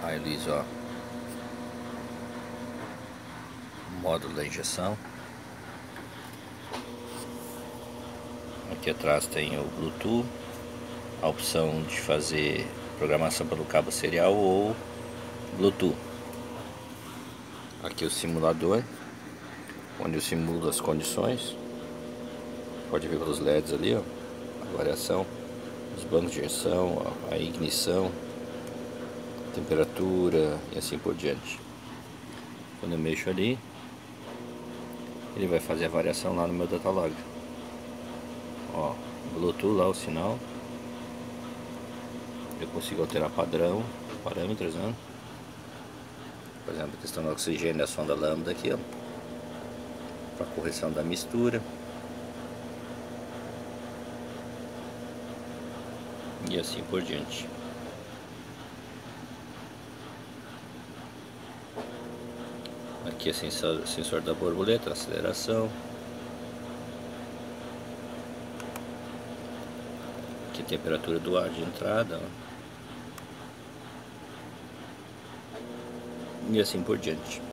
Aí diz, ó, módulo da injeção. Aqui atrás tem o Bluetooth, a opção de fazer programação pelo cabo serial ou Bluetooth. Aqui o simulador, onde eu simulo as condições. Pode ver pelos LEDs ali, ó, a variação dos bancos de injeção, a ignição, temperatura e assim por diante. Quando eu mexo ali, ele vai fazer a variação lá no meu datalog. Ó, Bluetooth lá o sinal. Eu consigo alterar parâmetros, né? Por exemplo, a questão do oxigênio, a sonda lambda aqui, ó, para correção da mistura. E assim por diante. Aqui é sensor da borboleta, aceleração. Aqui a temperatura do ar de entrada, ó. E assim por diante.